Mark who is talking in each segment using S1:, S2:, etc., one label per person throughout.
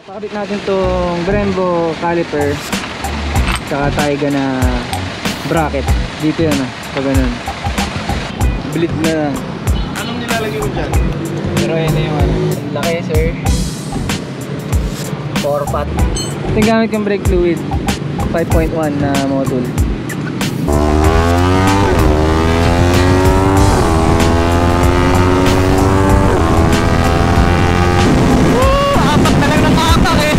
S1: Pakabit natin tong Brembo caliper tsaka Taiga na bracket. Dito yun pag ganun. Bleed na.
S2: Anong nilalagay mo dyan?
S1: Pero yun na yung ano. Laki sir. 4-pot. Ito yung gamit yung brake fluid 5.1 na module. Apat na lang ng apak eh.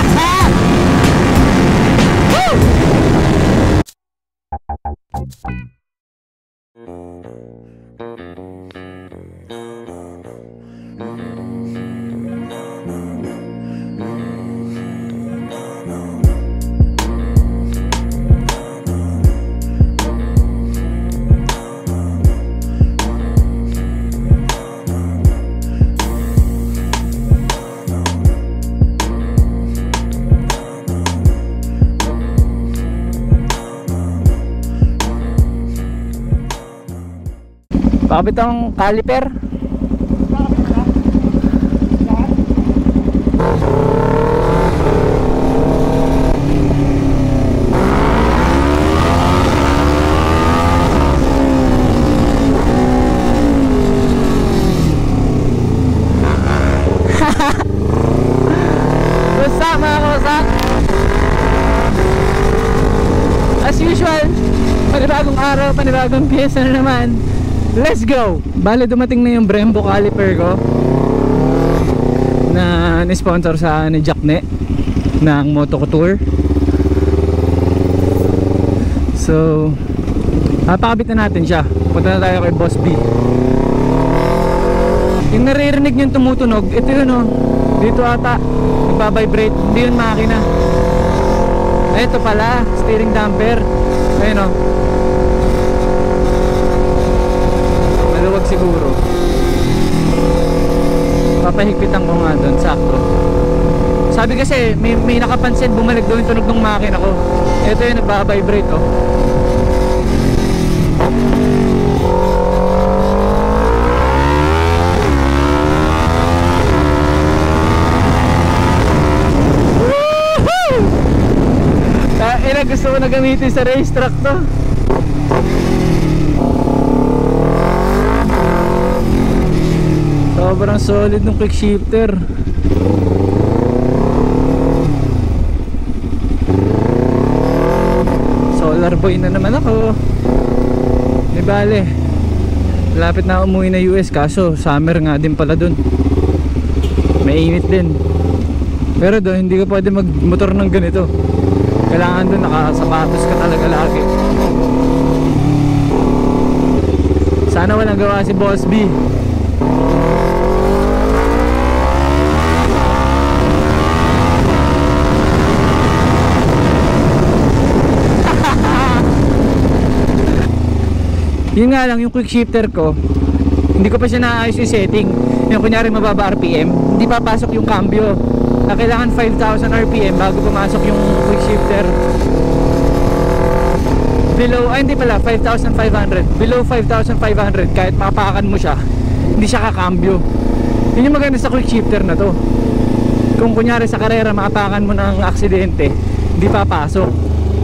S1: Pakabit ang caliper. What's up mga kawasak? As usual, panibagong araw, panibagong piyesa na naman. Let's go! Bale dumating na yung Brembo caliper ko na ni-sponsor sa ni Jackne ng Moto Couture. So pakabit na natin siya. Punta na tayo kay Boss B. Yung naririnig yung tumutunog, ito yun oh. Dito ata nagbabibrate. Hindi yun makina. Ito pala, steering damper. Ayun oh. Maluwag siguro. Papahigpitan ko nga doon, sakto. Sabi kasi may nakapansin, bumalik daw yung tunog ng makina ko. Ito yung nagbabibrate oh. Gusto ko na gamitin sa racetrack to. Sobrang solid ng quick shifter. Solar boy na naman ako. Di bale, lapit na umuwi na US, kaso summer nga din pala dun. Mainit din. Pero doon hindi ka pwede magmotor ng ganito. Kailangan doon nakasapatos ka talaga lagi. Sana walang gawa si Boss B. Yun nga lang, yung quick shifter ko, hindi ko pa siya naayos yung setting. Yung kunyari mababa RPM, hindi papasok yung cambio. Na kailangan 5,000 RPM bago pumasok yung quick shifter. Below, ay hindi pala, 5,500. Below 5,500, kahit mapakan mo siya, hindi siya kakambyo. Yun yung maganda sa quick shifter na to. Kung kunyari sa karera maapakan mo ng aksidente, hindi papasok.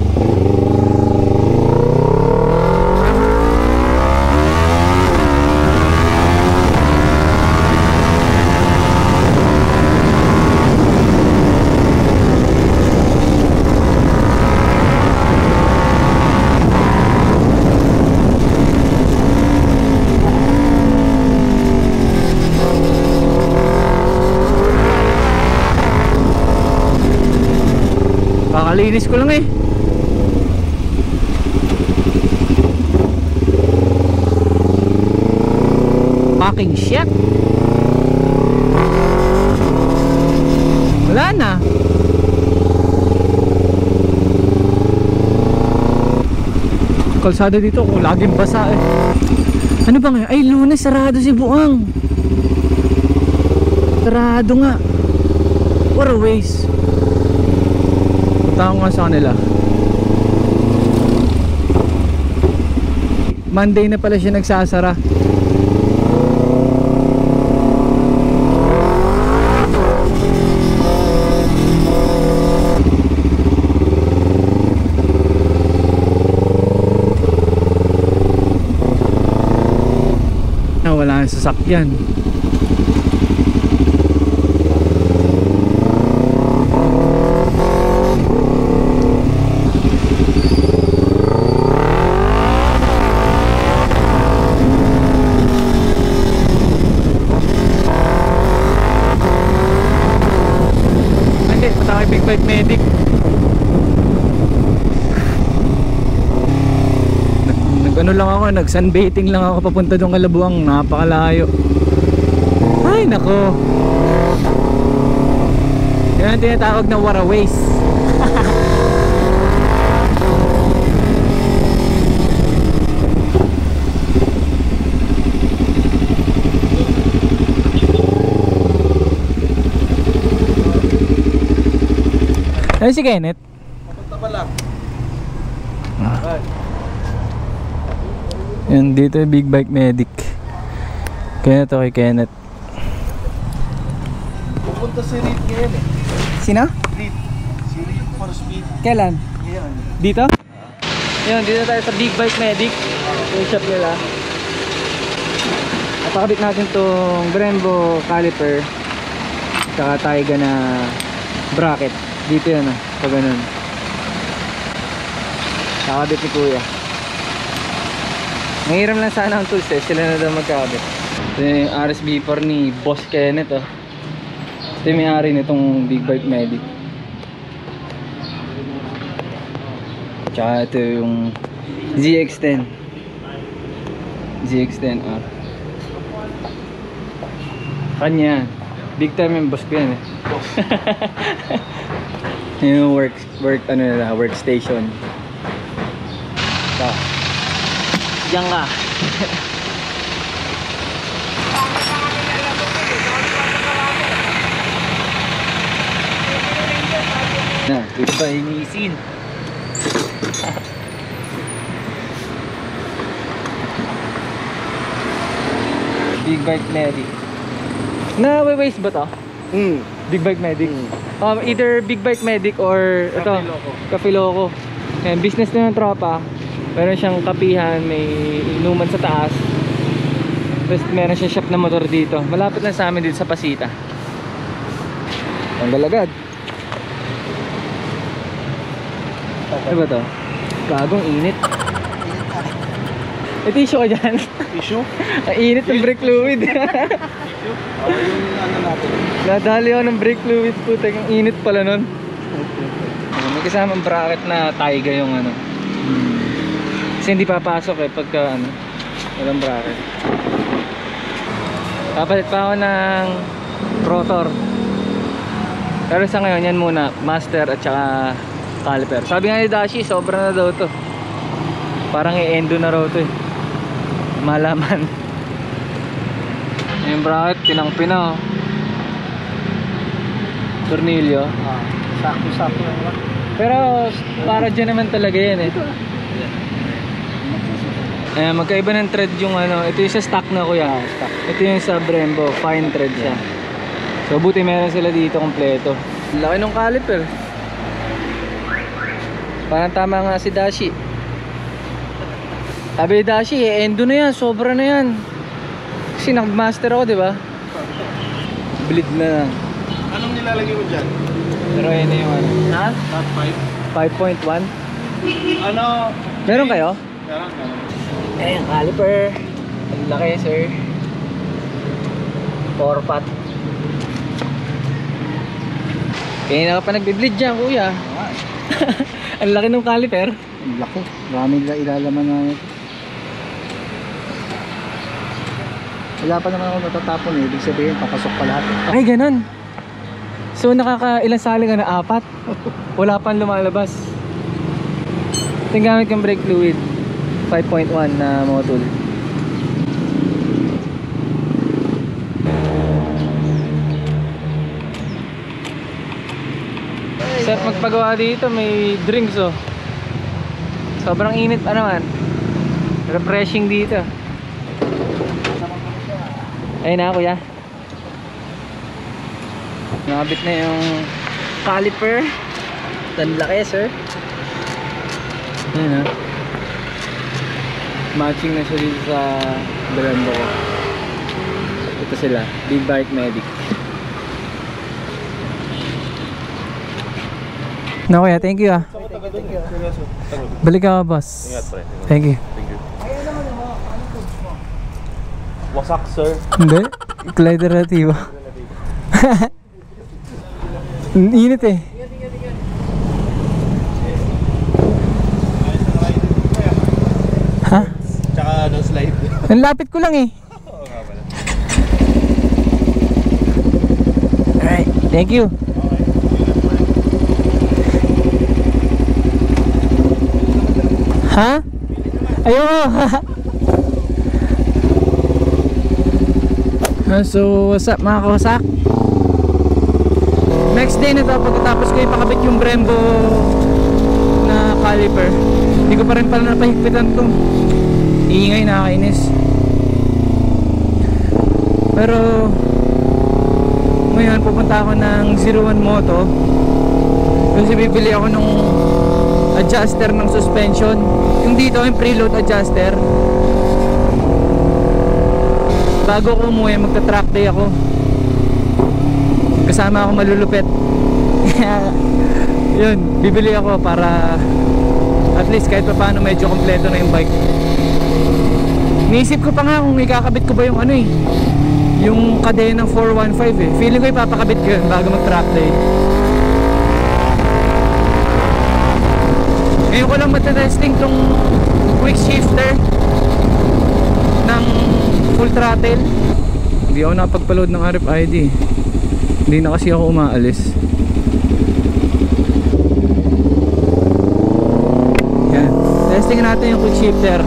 S1: Kakalinis ko lang eh. Fucking shit. Wala na. Kalsada dito kung laging basa eh. Ano ba nga? Ay, Lunes sarado si Buang. Sarado nga. What a waste. Punta ko nga sa kanila. Monday na pala siya nagsasara. ng sasakyan. Hindi, punta kay Big Bike Medic. Ano lang ako, nag-sunbathing lang ako papunta doon Kalabuang, napakalayo. Ay nako. Yan ang tinatawag na waraways. Ano si Kenneth?
S2: Papunta pa lang.
S1: Yan, dito yung Big Bike Medic. Kaya to kay Kenneth.
S2: Pupunta si Reed ngayon eh.
S1: Sino?
S2: Reed. Si Reed for speed.
S1: Kailan?
S2: Ngayon.
S1: Dito? Yan, dito tayo sa Big Bike Medic. Yung shop nila. Napakabit natin tong Brembo caliper. Tsaka Taiga na bracket. Dito yan ah, pag ganun. Nakabit ni Kuya. Nangiram lang sana ang tools eh, sila na daw magkabit. Ito yung RSB4 ni Boss Kenneth oh. Ito yung may-ari nitong Big Bike Medic. Tsaka ito yung ZX10 ZX10R. Kanya, big time yung boss ko yan eh. Yung workstation. So, diyan ka. Na, dito ba iniisin? Big Bike Medic. Na-waste ba to? Big Bike Medic. Either Big Bike Medic or ito, Cafe Loco. Yan, business na ng tropa. Meron siyang kapihan, may inuman sa taas. Tapos meron siyang shop na motor dito. Malapit lang sa amin dito sa Pasita. Ang galagad. Ano ba to? Bagong init. May tissue ka dyan?
S2: Tissue?
S1: Ang init ng brake fluid.
S2: Yung ano natin.
S1: Nadali ako ng brake fluid po. Ang init pala nun. May kasamang bracket na Taiga yung ano. Kasi hindi papasok eh pagka ano, walang bracket. Papalit pa ako ng rotor. Pero sa ngayon yan muna, master at saka caliper. Sabi nga ni Dashi, sobra na daw to. Parang i-endo na raw to eh. Malaman. Yung bracket, pinang-pina oh. Tornilyo.
S2: Sakto-sakto lang.
S1: Pero para dyan naman talaga yan eh. Magkaiba ng thread yung ano. Ito yung sa stock na kuya. Ito yung sa Brembo, fine thread siya. So buti meron sila dito kompleto. Laki ng caliper. Parang tama nga si Dashi. Sabi ni Dashi, endo na yan, sobra na yan. Kasi nag-master ako, di ba? Bleed na lang.
S2: Anong nilalagay mo dyan?
S1: Pero yun na yung ano. Ha?
S2: Top 5?
S1: 5.1.
S2: Ano?
S1: Meron kayo?
S2: Meron.
S1: Eh, yung caliper. Ang laki, sir. 4-pot. Kaya na ka pa nagbe-bleed dyan, kuya. Ang laki ng caliper.
S2: Ang laki. Marami nila ilalaman na ito. Wala pa naman ako natatapon eh. Ibig sabihin, papasok pa lahat.
S1: Ay, ganun. So, nakakailang sali ka na? 4? Wala pang lumalabas. Ito yung gamit kong brake fluid. 5.1 na module. Set magpagawa dito, may drinks oh. Sobrang init pa naman. Refreshing dito. Ayun na kuya. Nakabit na yung caliper. Ang laki sir. Ayun matching na siya dito sa Brembo ko. Ito sila, Big Bike Medic. No, kuya, thank you ah. Balik ka, boss.
S3: Ingat, pre.
S1: Thank you.
S3: Thank you. Wasak, sir.
S1: Hindi, alternatibo. Init eh. Ha?
S3: Tsaka ano, slide.
S1: Ang lapit ko lang eh.
S3: Oo nga pala.
S1: Alright, thank you. Ha? Ayoko. So, what's up mga kawasak? Next day na to, pagkatapos ko ipakabit yung Brembo na caliper. Hindi ko pa rin pala napahigpitan to. Iingay, nakakainis. Pero ngayon pupunta ako ng 01 Moto. Kasi bibili ako nung adjuster ng suspension. Yung dito, yung preload adjuster. Bago ko umuwi, magta-track day ako. Kasama ako malulupit. Yun, bibili ako para at least kahit pa paano medyo kompleto na yung bike. Niisip ko pa nga kung ikakabit ko ba yung ano eh, yung kadena ng 415 eh. Feeling ko ipapakabit ko yun bago mag-track day. Ngayon ko lang matetesting tong quick shifter ng full throttle. Hindi ako napagpa-load ng RFID. Hindi na kasi ako umaalis. Yan. Testing natin yung quick shifter.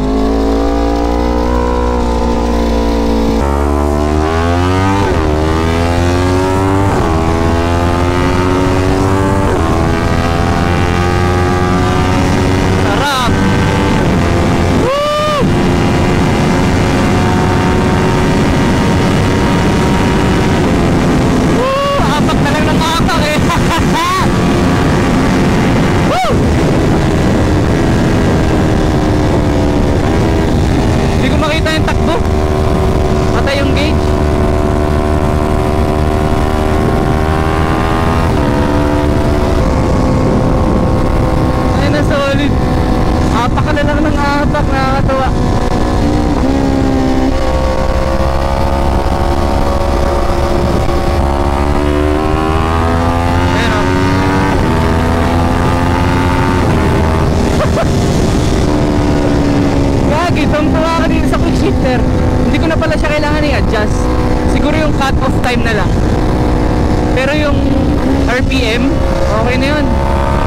S1: Hindi ko na pala siya kailangan i-adjust. Siguro yung cut off time na lang. Pero yung RPM, okay na yun.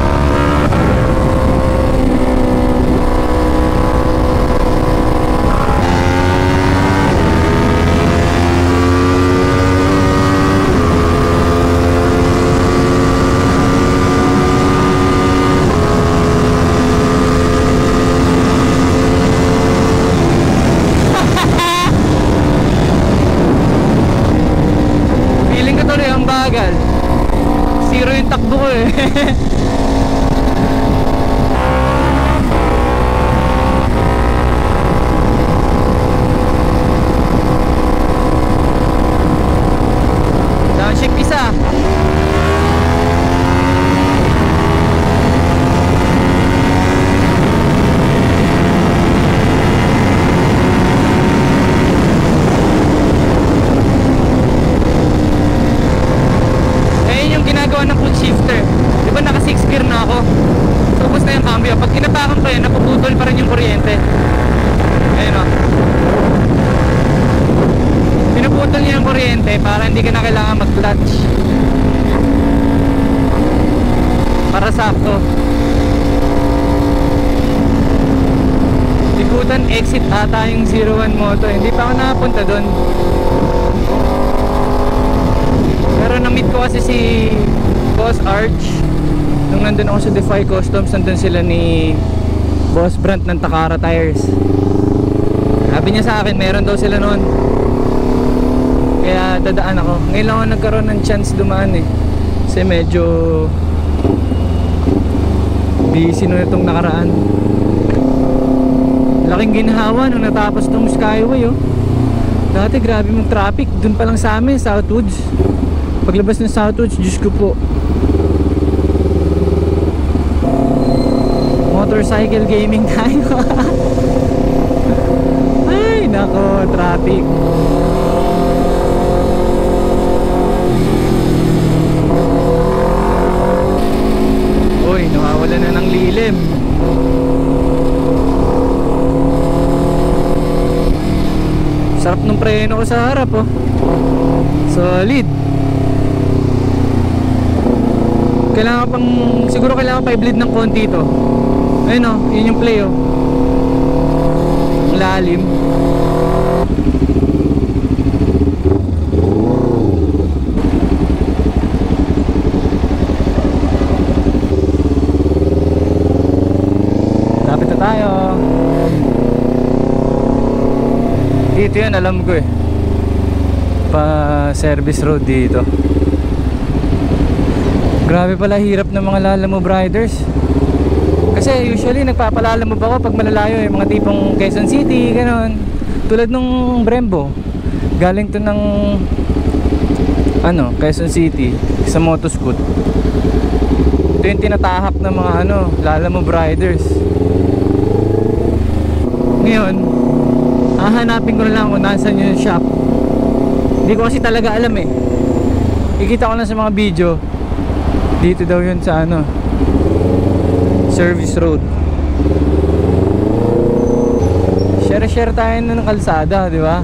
S1: Zero yung takbo ko eh. Downshift isa. Ng quick shifter. Di ba naka 6 gear na ako? Tapos na yung cambio. Pag kinapakan ko yan, napuputol pa rin yung kuryente. Ayun o. Pinuputol niya yung kuryente para hindi ka na kailangan mag-clutch. Para sakto. Likutan exit ata yung 01 Moto. Hindi pa ako nakapunta doon. Pero na-meet ko kasi si Boss Arch nung nandun ako sa Defy Customs. Nandun sila ni Boss Brant ng Takara Tires. Sabi niya sa akin meron daw sila noon, kaya dadaan ako. Ngayon lang ako nagkaroon ng chance dumaan eh, kasi medyo busy nung itong nakaraan. Laking ginhawa nung natapos tong Skyway oh. Dati grabe mong traffic. Dun pa lang sa amin, Southwoods. Paglabas ng Southwoods, Diyos ko po. Motorcycle gaming tayo. Ay, nako, traffic. Uy, nawawala na ng lilim. Sarap ng preno ko sa harap, oh. Solid. Kailangan pang, siguro kailangan pa i-bleed ng konti to. Ayun, oh, yun yung play, oh. Ang lalim. Lapit na tayo. Dito yan, alam ko eh. Pa service road dito. Grabe pala hirap ng mga Lalamove riders. Kasi usually nagpapalalamove ako pag malalayo, yung mga tipong Quezon City, ganon. Tulad nung Brembo. Galing to ng Quezon City sa Motoscoot. Ito yung tinatahak ng mga Lalamove riders. Ngayon, hahanapin ko na lang kung nasaan yung shop. Hindi ko kasi talaga alam eh. Ikita ko lang sa mga video. Dito daw yun sa service road. Share tayo ng kalsada, di ba?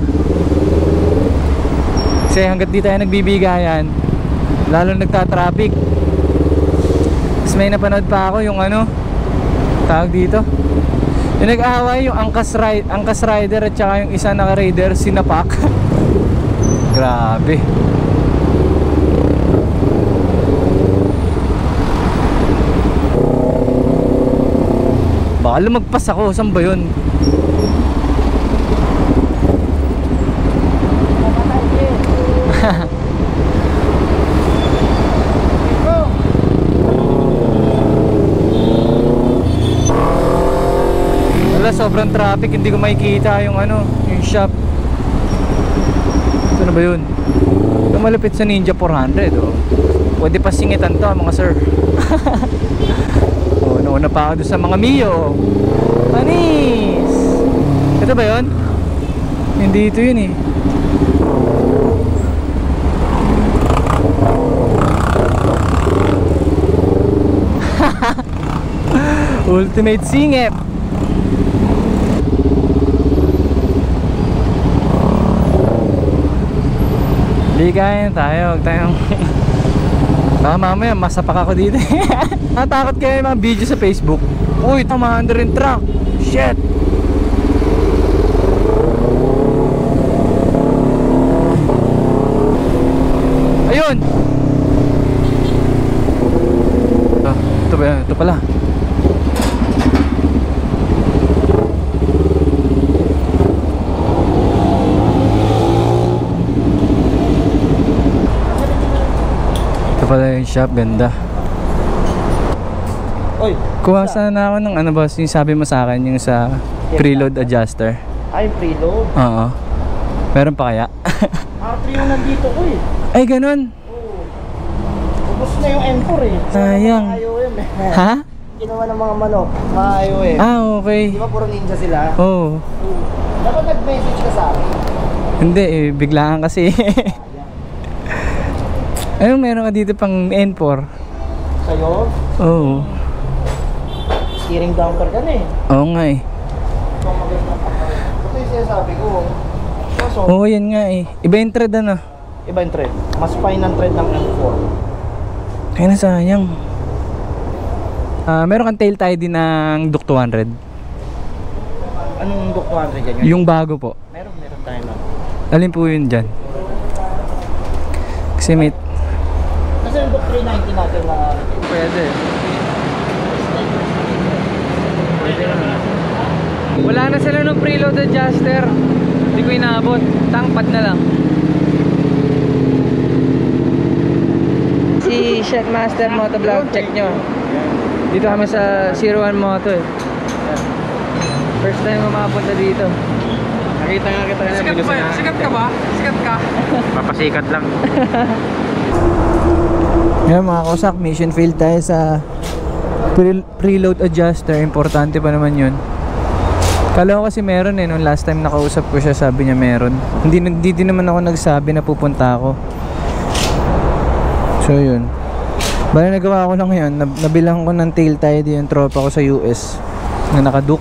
S1: Kasi hanggat di tayo nagbibigayan, lalo nagtatraffic. Mas may napanood pa ako yung tawag dito, yung nag-aaway yung angkas rider at saka yung isa naka-raider sinapak. Grabe. Baka lumagpas ako, saan ba yun? Wala, sobrang traffic, hindi ko makikita yung yung shop. Ano ba yun? Ito malapit sa Ninja 400, oh. Pwede pa singitan to mga sir. Oh, nauna pa ako doon sa mga Mio. Panis! Ito ba yun? Hindi ito yun eh. Ultimate singit. Ligayan tayo, huwag tayong baka mamaya masapak ako dito. Natakot kayo yung mga video sa Facebook. Uy, tamahan rin truck. Shit. Ayun. Ito ba yan? Ito pala. Ito pala yung shop, ganda.
S2: Oy,
S1: kuha sana ako ng boss, yung sabi mo sa akin, yung sa preload adjuster.
S2: ay preload.
S1: Oo. Meron pa kaya?
S2: R3 yung nandito ko eh.
S1: Ay, ganun.
S2: Oo. Ubus na yung M4 eh.
S1: Sayang.
S2: IOM eh.
S1: Ha?
S2: Ginawa ng mga manok, mga IOM.
S1: Ah, okay.
S2: Di ba puro ninja sila?
S1: Oo.
S2: Dapat nag-message ka sa akin.
S1: Hindi eh, biglaan kasi. Anong meron ka dito pang N4?
S2: Sa'yo?
S1: Oo.
S2: Steering damper ka na eh.
S1: Oo nga eh.
S2: Ito ang maganda. Ito yung sinasabi ko. Kaso,
S1: Oo, yan nga eh. Iba yung thread
S2: iba yung thread. Mas fine ang thread ng M4.
S1: Kaya na sayang. Meron kang tail tie din ng Duke 200.
S2: Anong Duke 200 yan?
S1: Yung bago po.
S2: Meron tayo na.
S1: Alin po yun dyan? Kasi may...
S2: Kasi yung Duke 390 natin na...
S1: Pwede. Wala na sila ng preload adjuster. Hindi ko inaabot. Tangpad na lang. Si Shotmaster Motovlog, check nyo. Dito kami sa 01 Moto eh. First time ko makapunta dito. Nakita nga kita na.
S4: Sikat ka ba? Sikat ka?
S1: Papasikat lang. Ngayon mga kosak, mission failed tayo sa preload adjuster. Importante pa naman yun. Kala ko kasi meron nung last time nakausap ko siya, sabi niya meron. Hindi din naman ako nagsabi na pupunta ako. So yun. Bale nagawa ko lang ngayon, nabilang ko ng tail tide yung tropa ko sa US na nakaduk.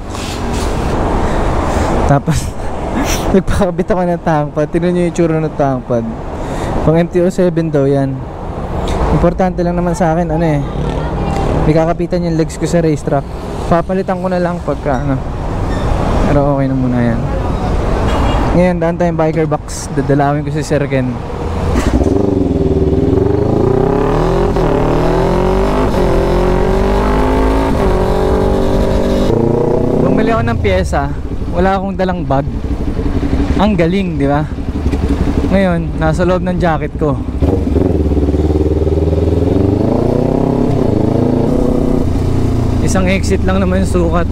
S1: Tapos nagpakabit ako ng tank pad. Tignan nyo yung tsura ng tank pad. Pang MT-07 daw yan. Importante lang naman sa akin may kakapitan yung legs ko sa racetrack. Papalitan ko na lang pagka pero okay na muna yan. Ngayon daan tayong biker box. Dadalawin ko si Sir Ken. Bumili ako ng pyesa, wala akong dalang bag. Ang galing, di ba? Ngayon, nasa loob ng jacket ko. Isang exit lang naman yung sukat.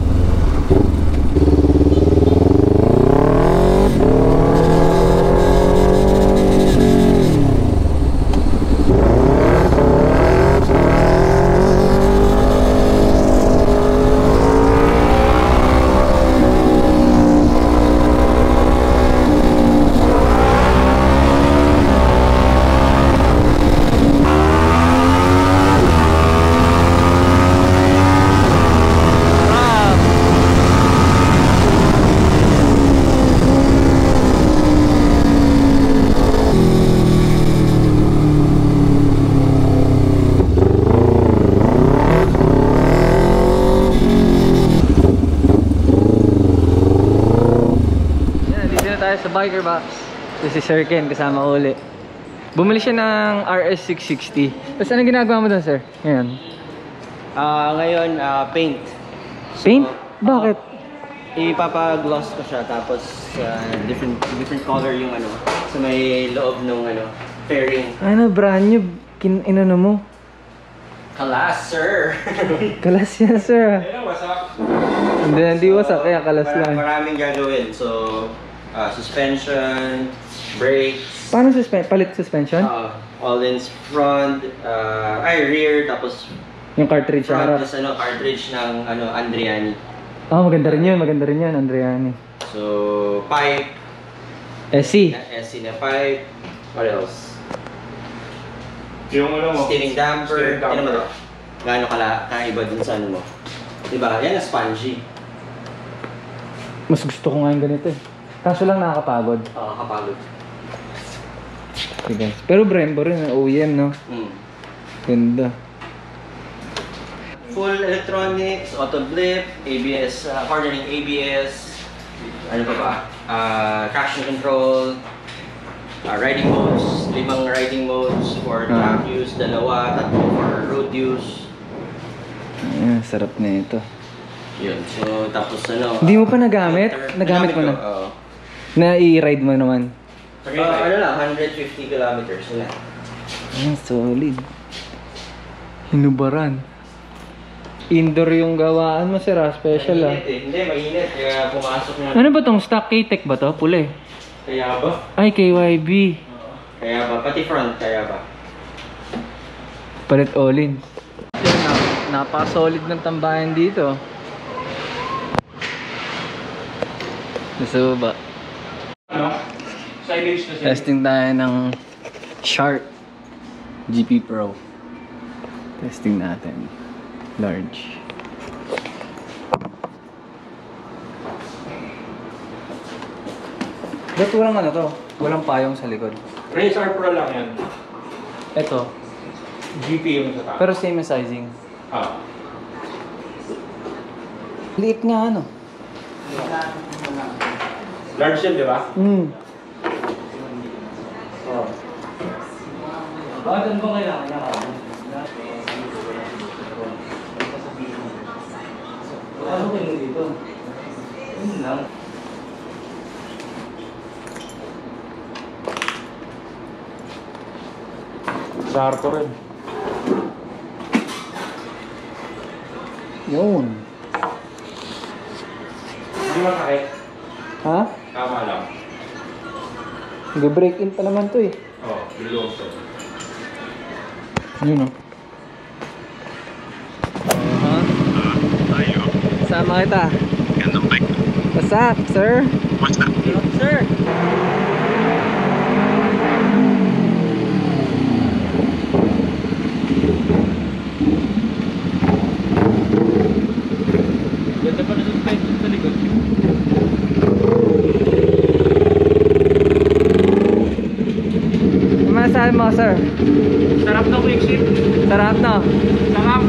S1: Sa biker box. Si Sir Ken kasama ko uli. Bumili siya ng RS660. Tapos anong ginagawa mo doon, sir? Ngayon?
S5: Ngayon, paint.
S1: Paint? Bakit?
S5: Ipapagloss ko siya tapos different color yung sa may loob ng fairing.
S1: Brand new inano mo?
S5: Kalas, sir!
S1: Kalas yan, sir. Hindi wasak, kaya kalas lang.
S5: Maraming gagawin. So, suspension, brakes.
S1: Paano palit suspension?
S5: All-ins front, rear, tapos
S1: yung cartridge sa
S5: front
S1: harap.
S5: is cartridge ng Andriani.
S1: Maganda rin yun, Andriani.
S5: So, pipe.
S1: SC.
S5: SC na pipe. What else?
S3: Yung
S5: steering damper. Ano mo to? Gaano kaiba dun sa mo? Diba? Yan na spongy.
S1: Mas gusto ko nga yung ganito Kaso lang nakakapagod.
S5: Kapagod.
S1: Sige. Pero Brembo rin, OEM, no? Ganda.
S5: Full electronics, auto blip, ABS, cornering ABS, ano pa ba? Traction control, riding modes, 5 riding modes for track use, 2, 3 for road use.
S1: Sarap na ito.
S5: Yun. So, tapos
S1: Hindi mo pa nagamit? Nagamit mo na? Na i-ride mo naman?
S5: 150 kilometers na.
S1: Solid. Hinubaran. Indoor yung gawaan mo, sir, special
S5: Mainit Hindi, mainit. Kaya pumasok na.
S1: Ano ba tong stock K-Tech ba to? Puli.
S5: Kaya ba?
S1: Ay, KYB.
S5: Kaya ba? Pati front, kaya ba?
S1: Palit all-in. Napaka-solid ng tambayan dito. Gusto ba?
S3: Silage na siya.
S1: Testing tayo ng Shark GP Pro. Testing natin. Large. Ba't walang to? Walang payong sa likod.
S3: Racer Pro lang yan.
S1: Ito.
S3: GP yung sa taas.
S1: Pero same as sizing. Liit nga
S3: Large yan, di ba?
S1: Bakit ano ba kailangan niya? Ano ko yung dito? Yun lang.
S3: Sarto rin.
S1: Yun.
S3: Hindi masakit.
S1: Ha?
S3: Tama lang.
S1: Nag-break in pa naman to eh.
S3: Oh, below to.
S1: Yun o. Sama kita. What's up, sir?
S6: What's up?
S1: Sir.
S3: Ganda pa na suspension sa likod.
S1: Ano masasabi mo, sir?
S3: Sarap na quick shift.
S1: Sarap no?
S3: Sarap.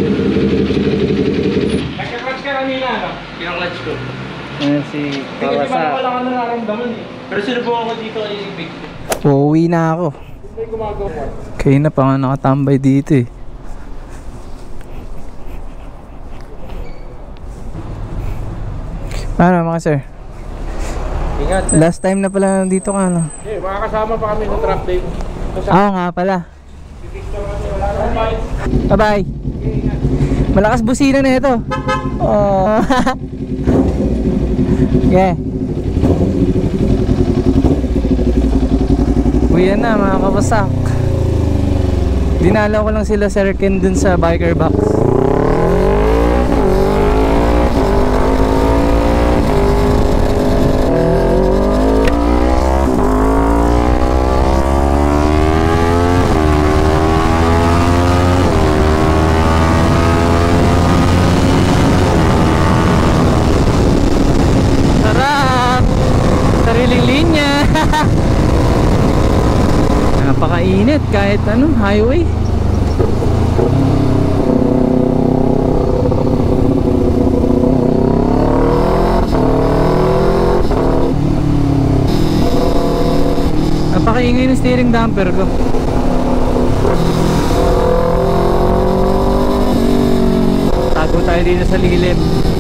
S3: Nagka-clutch ka kanina, no? Pinang-clutch ko.
S1: Ayan si
S3: Hindi ko di ba wala ka nararamdaman eh. Pero sinubukan ko dito kay Big.
S1: Uuwi na ako.
S3: Hindi gumagawa.
S1: Kaya na pa nga nakatambay dito eh. Paano mga sir?
S3: Ingat.
S1: Last time na pala nandito ka no?
S3: Eh, makakasama pa kami sa track day.
S1: Oo nga pala. Bye bye. Malakas busina na ito. Oh. Yeah. Uwi na mga kapasak. Dinalaw ko lang sila Sir Ken dun sa biker box. Napakainit kahit ano, highway. Napakaingay ng steering damper ko. Tago tayo dito sa lilim.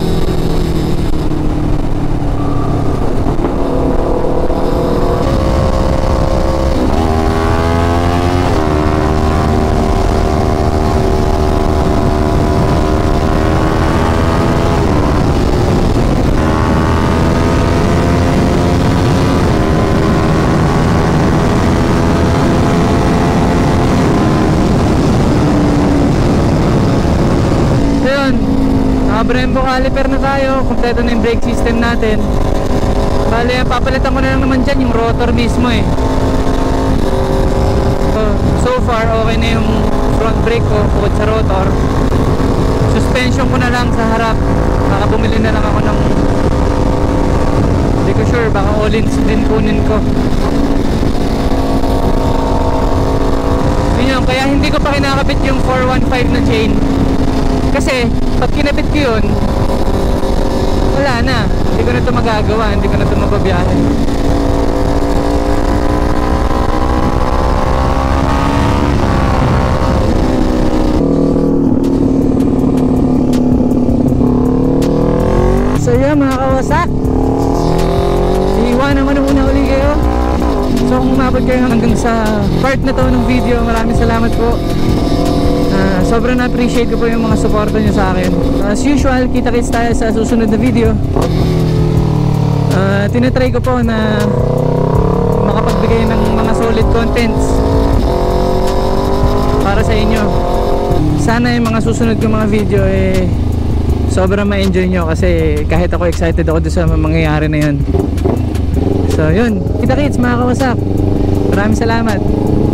S1: Brembo caliper na tayo, kompleto na yung brake system natin. Bale, papalitan ko na lang naman dyan yung rotor mismo eh. So far, okay na yung front brake ko bukod sa rotor. Suspension ko na lang sa harap. Baka bumili na lang ako ng, hindi ko sure, baka all-ins din kunin ko. Yun, kaya hindi ko pa kinakabit yung 415 na chain. Kasi pag kinabit ko yun, wala na, hindi ko na ito magagawa, hindi ko na ito mababiyahin. So yun mga kawasak, iiwanan ko na muna uli kayo. So kung umabot kayo hanggang sa part na to ng video, maraming salamat po. Sobrang na-appreciate ko po yung mga suporta nyo sa akin. As usual, kita-kits tayo sa susunod na video. Tinatry ko po na makapagbigay ng mga solid contents para sa inyo. Sana yung mga susunod kong mga video sobrang ma-enjoy nyo, kasi kahit ako excited ako sa mangyayari na yun. So yun, kita-kits mga kawasak. Maraming salamat.